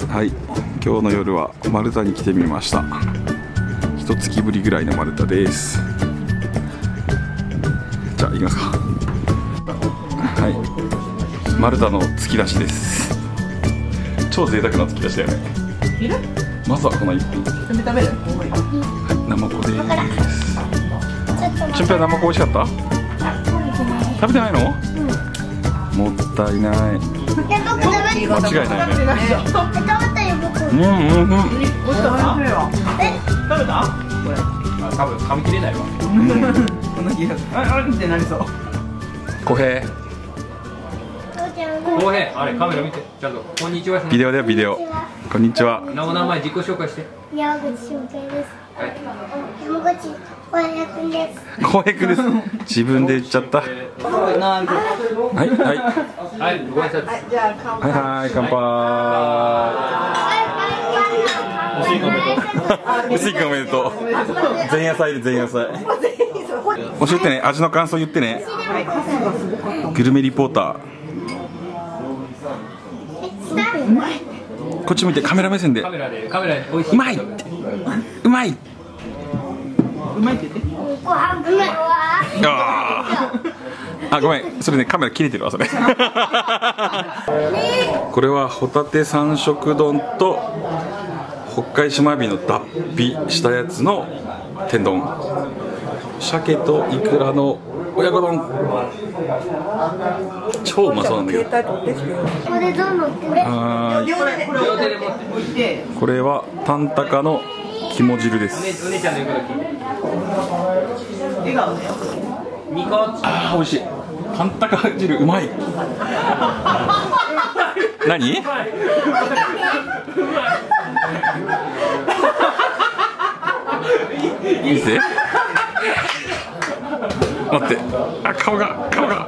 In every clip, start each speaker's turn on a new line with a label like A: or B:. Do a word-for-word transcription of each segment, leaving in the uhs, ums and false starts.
A: はい、今日の夜はマルタに来てみました。一月ぶりぐらいのマルタです。じゃあ行きますか。はい、マルタの突き出しです。超贅沢な突き出しだよね。まずはこの一品。はい、ナマコです。チュンペイナマコ美味しかった？食べてないの？もったいない。間違いないね。うんうんうん。
B: え、食べた？これ、多分噛み切れないわ。この気が、あ、あれってなりそう。
A: 小平。
B: 小平、あれカメラ見て、ちゃんとこんにちは。
A: ビデオだよビデオ。こんにちは。
B: 名前自己紹介して。
C: 山口俊平です。はい。山口小平くんです。
A: 小平くんです。自分で言っちゃった。はいはい
B: はい、ご挨拶。
A: はいはい乾杯。薄いくんおめでとう。前夜祭で前夜祭。教えてね、味の感想言ってね。グルメリポーター。こっち見てカメラ目線で。カメラでカメラで美味しい。うまいって。うまい。うまいって言って。ああ、ごめん、それねカメラ切れてるわそれ。これはホタテ三色丼と北海島エビの脱皮したやつの天丼。鮭とイクラの親子丼。超うまそうなんだけど。はい。これはタンタカの肝汁です。ああ美味しい。タンタカ汁うまい。何？見て。待って。あ、顔が顔が。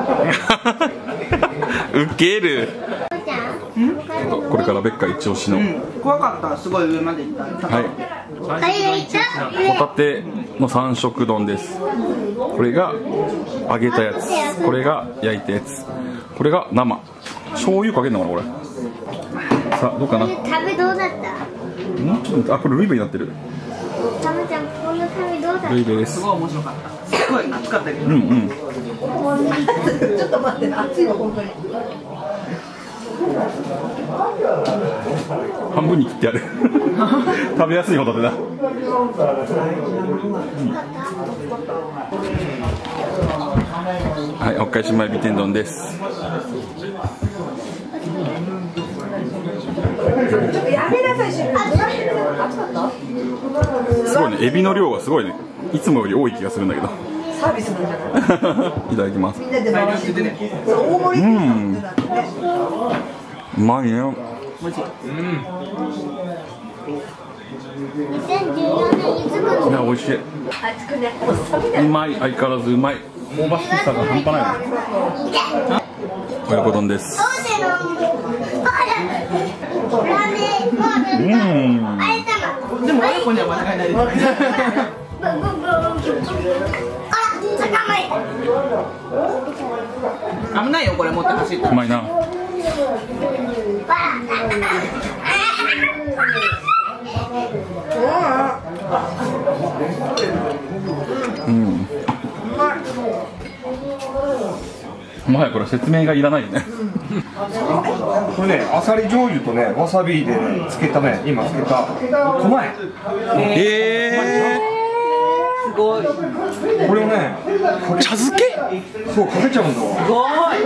A: ウケる。これからベッカ一押しの、うん、
B: 怖かった。すごい上まで行った。はい。
A: ホタテの三色丼です。これが揚げたやつ、これが焼いたやつ、これが生。醤油かけるのかなこれ。さあどうかな。
C: 食べどうだった？
A: もうちょっと、あ、これルイベになってる。
C: タマちゃんこの旅どうだった？
A: ルイベです。
B: すごい面白かった。すごい暑かったけど。
A: うんうん。
C: ちょっと待って、暑いの本当に。
A: 半分に切ってやる。食べやすいホタテだ。うん、はい、北海島エビ天丼です。すごいね、エビの量がすごいね。いつもより多い気がするんだけど。サービスなんじゃない？いただきます。うん。うまいね。うん。いや、美味しい。うまい、相変わらずうまい。香ばしさが半端ない。親子丼です。うん。
B: でも親子には間違いないです。危ないよこれ持って走って。
A: うまいな。うん。もはやこれ説明がいらないよね。
D: これね、あさり醤油とね、わさびでつけたね、今つけたこまえ。
A: ええ。
B: すごい。
D: これをね、
A: 茶漬け？
D: そうかけちゃうんだ。
B: すご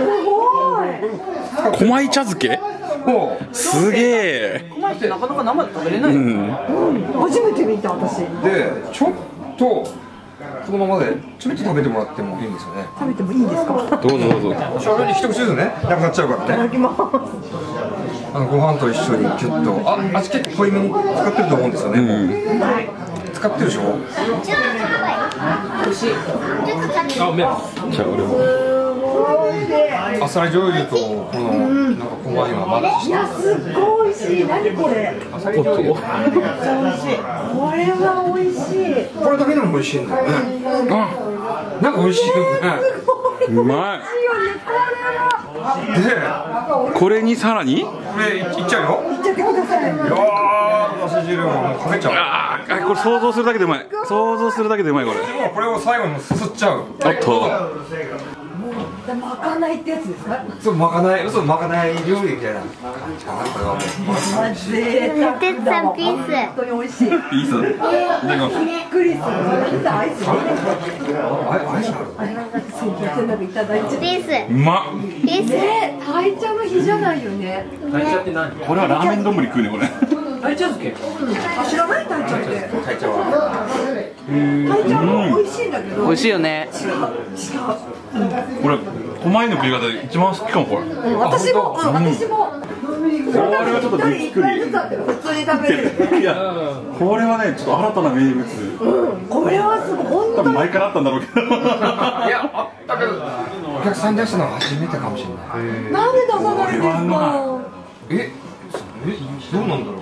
B: い。
A: こまい茶漬け？すげえ。
B: こまいってなかなか生で食べれない。
A: うん。
E: 初めて見た私。
D: で、ちょっとそのままでちょっと食べてもらってもいいんですよね。
E: 食べてもいいんですか？
A: どうぞどうぞ。
D: 一口ずつね、なくなっちゃうからね。いただきます。あのご飯と一緒にキュッと、あ、味結構濃いめに使ってると思うんですよね。うん、使ってるでしょ。美味しい。あ、うめえ。じゃあ俺も。あさり醤油とこのなんかこまいがマッチして。
E: すごい美味しい。何これ？
D: あさり醤油。
E: めっちゃ美味しい。これは美味しい。
D: これだけでも美味しいんだよね。あ、なんか美味しいよね。
A: うまい。で、これにさらに？
D: これいっちゃうよ。
E: いっちゃってくださ
D: だし汁ももうかけちゃう。
A: ああ、これ想像するだけでうまい。想像するだけでうまいこれ。
D: もうこれを最後にすすっちゃう。
A: おっと。
E: まかないってやつですか？
D: そうまかない、そうまかない料理みたいな感じかな。これはもう。
E: 贅沢
C: てつさんピース。
E: 本当に美味しい。
A: いいっすね。
E: びっくりする。アイス。
D: あアイスある。
E: いただいて。
C: ピース。
A: うまっ。
C: ピース。
E: ね、タイ茶の日じゃないよね。
A: これはラーメン丼食うねこれ。
E: タイ茶漬け。あ、知らないタイ茶って。
D: タイ茶は。
E: タイ茶も美味しいんだけど。
B: 美味しいよね。
E: 違う。違う。
A: これ狛犬の食い方で一番好きかもこれ。
E: 私も、うん、私も。
A: これはちょっとびっくり。
E: 普通に食べるよね。
A: いや、これはねちょっと新たな名物。
E: これはすごい本当に。
A: 多分前からあったんだろうけど。
D: いやあったけどお客さん出すのは初めてかもしれない。
E: なんで出さないんですか。
D: え、え、どうなんだろう。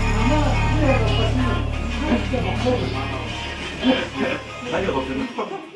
A: 何が撮ってるの？